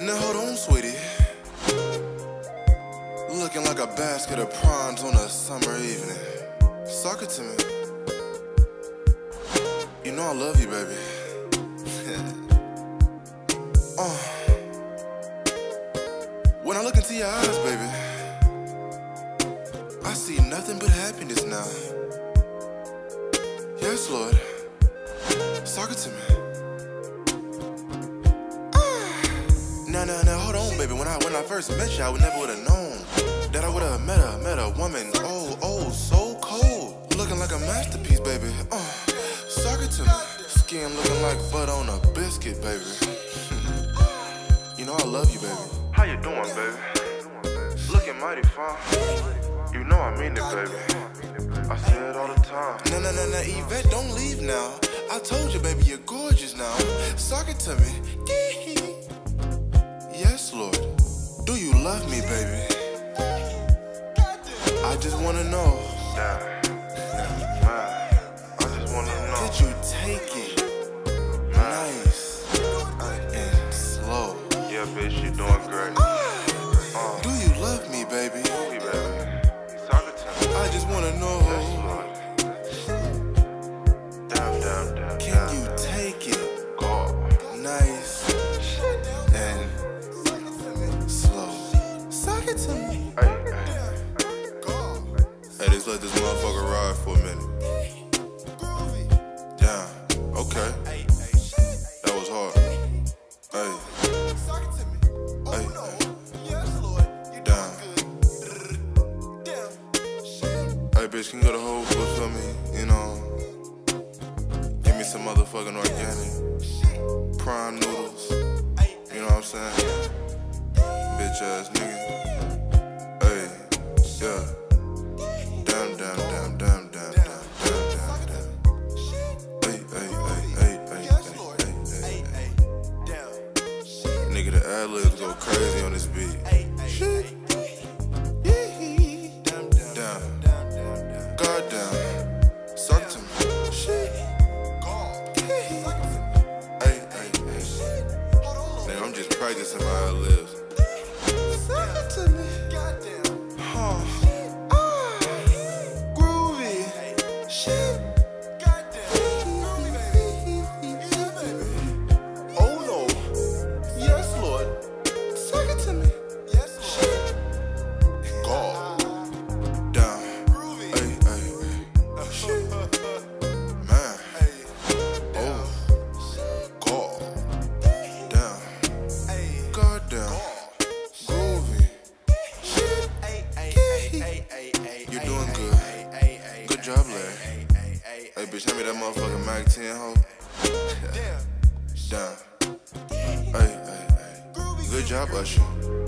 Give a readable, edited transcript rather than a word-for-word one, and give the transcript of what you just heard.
Now hold on, sweetie. Looking like a basket of prawns on a summer evening. Suck it to me. You know I love you, baby. When I look into your eyes, baby, I see nothing but happiness now. Yes, Lord. Suck it to me. Now, hold on, baby. When I first met you, I never would have known that I would have met a woman, oh, so cold, looking like a masterpiece, baby. Suck it to me. Skin looking like butter on a biscuit, baby. You know I love you, baby. How you doing, baby? Looking mighty fine. You know I mean it, baby. I say it all the time. Nah, Yvette, don't leave now. I told you, baby, you're gorgeous now. Suck it to me. Yes, Lord. Do you love me, baby? I just wanna know. I just wanna know. Could you take it nice and slow? Yeah, bitch, you doing great. Do you love me, baby? I just wanna know. Can you take it nice and slow? Suck it to me. Hey, just let this motherfucker ride for a minute. Damn, okay. That was hard. Hey. Damn. Hey, bitch, can you go to Whole Foods for me? You know, give me some motherfucking organic prime noodles. You know what I'm saying? Bitch ass nigga. Hey, yeah. Damn. Nigga, the ad-libs go crazy on this beat. Shit. Damn. Goddamn. Suck to me. Shit. Hey. Nigga, I'm just practicing my ad-libs. Suck it to me. Groovy. Shit. Oh no. Yes, Lord. Suck it to me. Shit. God. Down. Hey. Shit. Man. Oh. God. Down. God down. Groovy. Shit. You're doing good. Good job, Larry. Hey, bitch, hand me that motherfucking Mac 10, ho. Down. Hey. Good job, Usher.